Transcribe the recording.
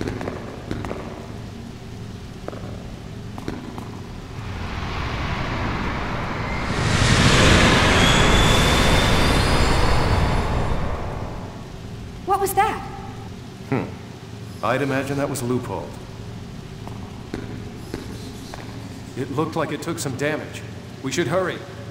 What was that? I'd imagine that was a loophole. It looked like it took some damage. We should hurry.